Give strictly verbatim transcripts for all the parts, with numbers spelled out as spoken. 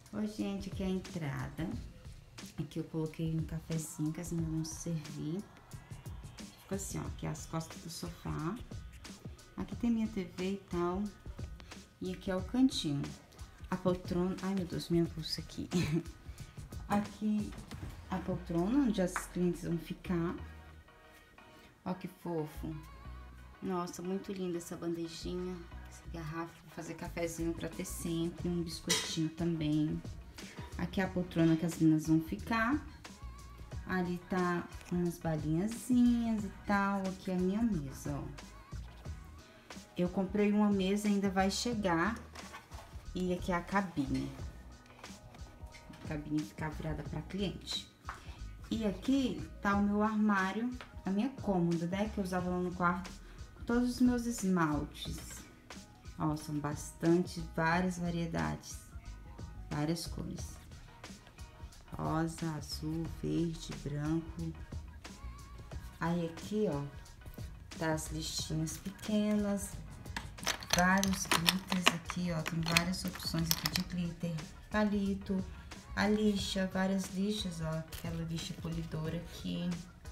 Oi, gente, aqui é a entrada. Aqui eu coloquei um cafezinho que as meninas vão servir. Fica assim, ó, aqui é as costas do sofá. Aqui tem minha T V e tal. E aqui é o cantinho. A poltrona... Ai, meu Deus, minha bolsa aqui. Aqui a poltrona, onde as clientes vão ficar. Ó que fofo. Nossa, muito linda essa bandejinha. Essa garrafa, vou fazer cafezinho pra ter sempre. Um biscoitinho também. Aqui é a poltrona que as meninas vão ficar. Ali tá umas balinhazinhas e tal. Aqui é a minha mesa, ó. Eu comprei uma mesa, ainda vai chegar. E aqui é a cabine. A cabine ficar virada pra cliente. E aqui tá o meu armário, a minha cômoda, né? Que eu usava lá no quarto. Com todos os meus esmaltes. Ó, são bastante, várias variedades. Várias cores. Rosa, azul, verde, branco. Aí aqui, ó, tá as listinhas pequenas. Vários glitters aqui, ó, tem várias opções aqui de glitter. Palito, a lixa, várias lixas, ó, aquela lixa polidora aqui.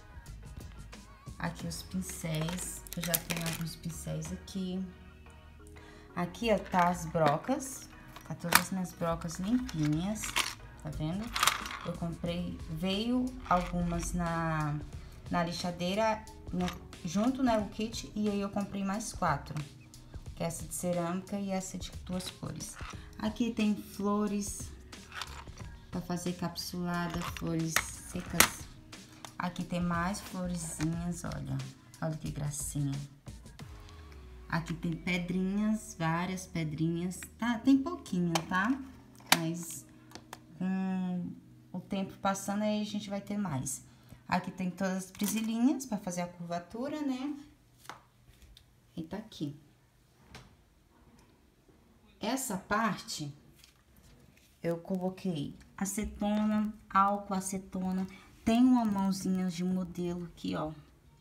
Aqui os pincéis, eu já tenho alguns pincéis aqui. Aqui, ó, tá as brocas, tá todas as minhas brocas limpinhas, tá vendo? Eu comprei, veio algumas na, na lixadeira, no, junto, né, o kit, e aí eu comprei mais quatro. Que é essa de cerâmica e essa de duas cores. Aqui tem flores para fazer capsulada, flores secas. Aqui tem mais florezinhas, olha. Olha que gracinha. Aqui tem pedrinhas, várias pedrinhas. Tá, tem pouquinho, tá? Mas com o tempo passando aí a gente vai ter mais. Aqui tem todas as presilhinhas para fazer a curvatura, né? E tá aqui. Essa parte, eu coloquei acetona, álcool, acetona. Tem uma mãozinha de modelo aqui, ó.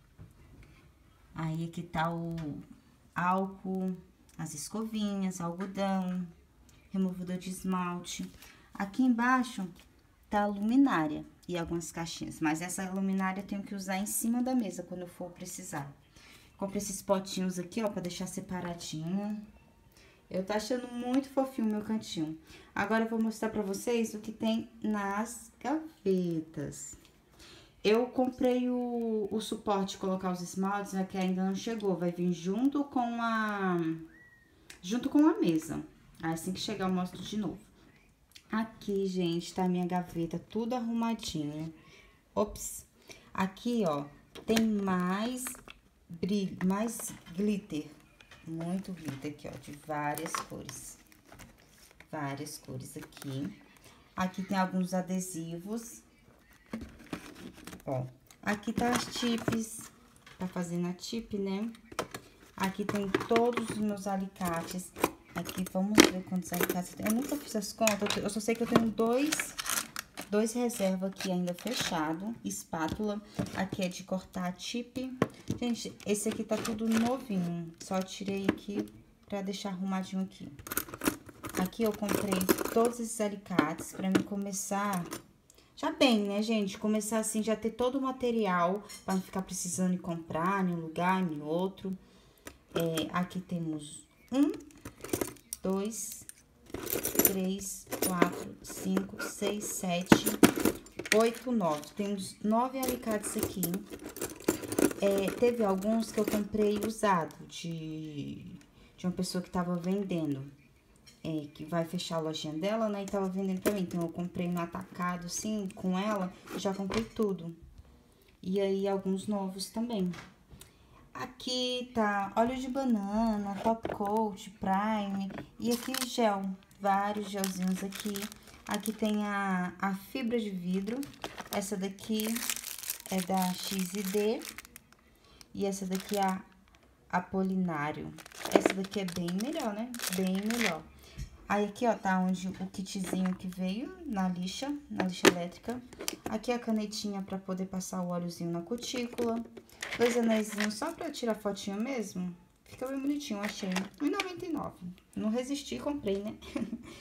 Aí aqui tá o álcool, as escovinhas, algodão, removedor de esmalte. Aqui embaixo tá a luminária e algumas caixinhas. Mas essa luminária eu tenho que usar em cima da mesa quando eu for precisar. Comprei esses potinhos aqui, ó, pra deixar separadinho. Eu tô achando muito fofinho o meu cantinho. Agora eu vou mostrar pra vocês o que tem nas gavetas. Eu comprei o, o suporte de colocar os esmaltes, né, que ainda não chegou. Vai vir junto com a... Junto com a mesa. Assim que chegar eu mostro de novo. Aqui, gente, tá a minha gaveta tudo arrumadinho. Ops. Aqui, ó, tem mais brilho, mais glitter. Muito glitter aqui, ó, de várias cores. Várias cores aqui. Aqui tem alguns adesivos. Ó, aqui tá as tips, tá fazendo a tip, né? Aqui tem todos os meus alicates. Aqui, vamos ver quantos alicates eu tenho. Eu nunca fiz as contas, eu só sei que eu tenho dois, dois reserva aqui ainda fechado. Espátula, aqui é de cortar a tip. Gente, esse aqui tá tudo novinho, só tirei aqui pra deixar arrumadinho aqui. Aqui eu comprei todos esses alicates pra mim começar, já bem, né, gente? Começar assim, já ter todo o material pra não ficar precisando de comprar em um lugar, em outro. É, aqui temos um, dois, três, quatro, cinco, seis, sete, oito, nove. Temos nove alicates aqui. É, teve alguns que eu comprei usado, de, de uma pessoa que tava vendendo, é, que vai fechar a lojinha dela, né, e tava vendendo pra mim. Então, eu comprei no atacado, assim, com ela, eu já comprei tudo. E aí, alguns novos também. Aqui tá óleo de banana, top coat, prime, e aqui gel, vários gelzinhos aqui. Aqui tem a, a fibra de vidro, essa daqui é da X e D. E essa daqui é a Apolinário. Essa daqui é bem melhor, né? Bem melhor. Aí aqui, ó, tá onde o kitzinho que veio na lixa, na lixa elétrica. Aqui a canetinha pra poder passar o óleozinho na cutícula. Dois anéisinhos só pra tirar fotinho mesmo. Fica bem bonitinho, achei. um e noventa e nove. Não resisti, comprei, né?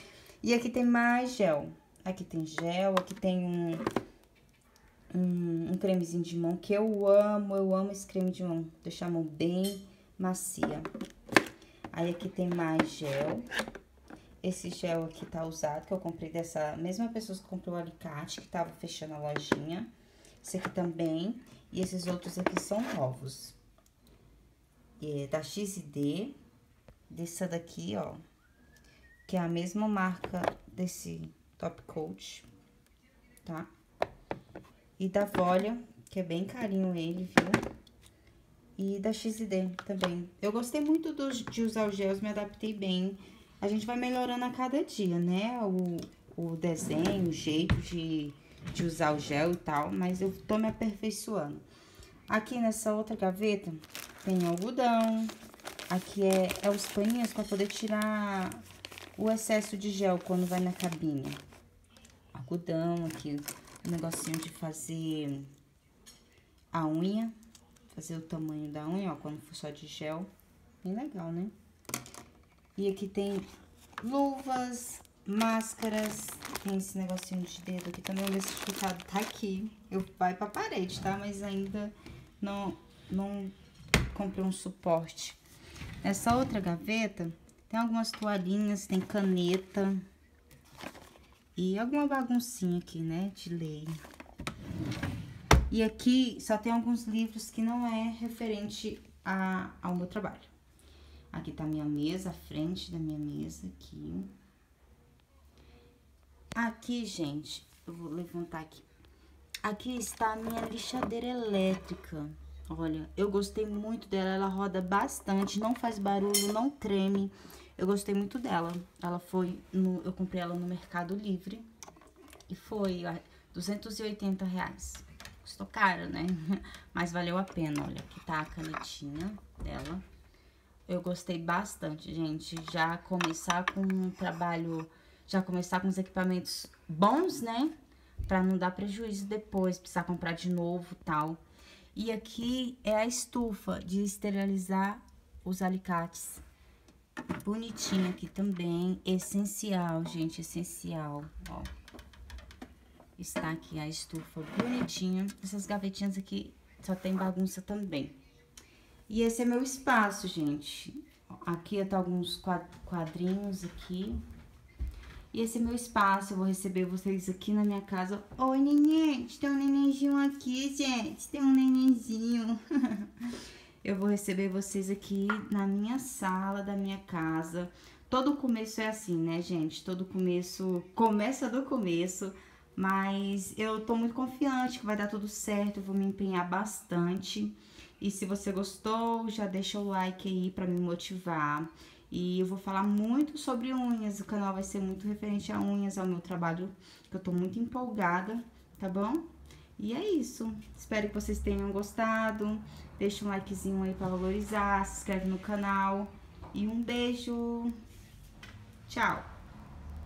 E aqui tem mais gel. Aqui tem gel, aqui tem um, um, um cremezinho de mão que eu amo, eu amo esse creme de mão. Deixa a mão bem macia. Aí aqui tem mais gel. Esse gel aqui tá usado, que eu comprei dessa mesma pessoa que comprou o alicate, que tava fechando a lojinha. Esse aqui também. E esses outros aqui são novos. É da X D. Dessa daqui, ó. Que é a mesma marca desse Top Coat, tá? E da Volia, que é bem carinho ele, viu? E da X D também. Eu gostei muito do, de usar os gels, me adaptei bem. A gente vai melhorando a cada dia, né? O, o desenho, o jeito de, de usar o gel e tal, mas eu tô me aperfeiçoando. Aqui nessa outra gaveta tem algodão. Aqui é, é os paninhos para poder tirar o excesso de gel quando vai na cabine. Algodão, aqui o negocinho de fazer a unha, fazer o tamanho da unha, ó, quando for só de gel. Bem legal, né? E aqui tem luvas, máscaras, tem esse negocinho de dedo aqui também, o meu certificado tá aqui. Eu vai pra parede, tá? Mas ainda não, não comprei um suporte. Nessa outra gaveta, tem algumas toalhinhas, tem caneta e alguma baguncinha aqui, né, de lei. E aqui só tem alguns livros que não é referente a, ao meu trabalho. Aqui tá a minha mesa, a frente da minha mesa, aqui. Aqui, gente, eu vou levantar aqui. Aqui está a minha lixadeira elétrica. Olha, eu gostei muito dela, ela roda bastante, não faz barulho, não treme. Eu gostei muito dela. Ela foi, no, eu comprei ela no Mercado Livre e foi ó, duzentos e oitenta reais. Custou caro, né? Mas valeu a pena, olha, aqui tá a canetinha dela. Eu gostei bastante, gente, já começar com um trabalho, já começar com os equipamentos bons, né? Pra não dar prejuízo depois, precisar comprar de novo e tal. E aqui é a estufa de esterilizar os alicates. Bonitinha aqui também, essencial, gente, essencial, ó. Está aqui a estufa bonitinha. Essas gavetinhas aqui só tem bagunça também. E esse é meu espaço, gente. Aqui tá alguns quadrinhos aqui. E esse é meu espaço, eu vou receber vocês aqui na minha casa. Oi, neném, tem um nenenzinho aqui, gente. Tem um nenenzinho. Eu vou receber vocês aqui na minha sala da minha casa. Todo começo é assim, né, gente? Todo começo começa do começo. Mas eu tô muito confiante que vai dar tudo certo. Eu vou me empenhar bastante. E se você gostou, já deixa o like aí pra me motivar. E eu vou falar muito sobre unhas, o canal vai ser muito referente a unhas, ao meu trabalho, que eu tô muito empolgada, tá bom? E é isso, espero que vocês tenham gostado, deixa um likezinho aí pra valorizar, se inscreve no canal e um beijo, tchau!